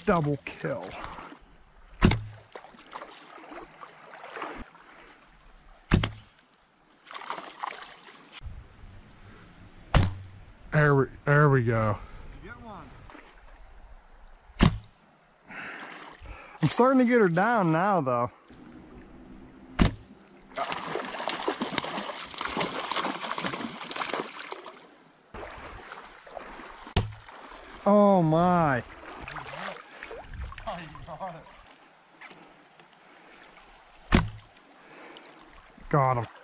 double kill. There we go. You get one. I'm starting to get her down now, though. Oh my. Oh, you got it. Got him.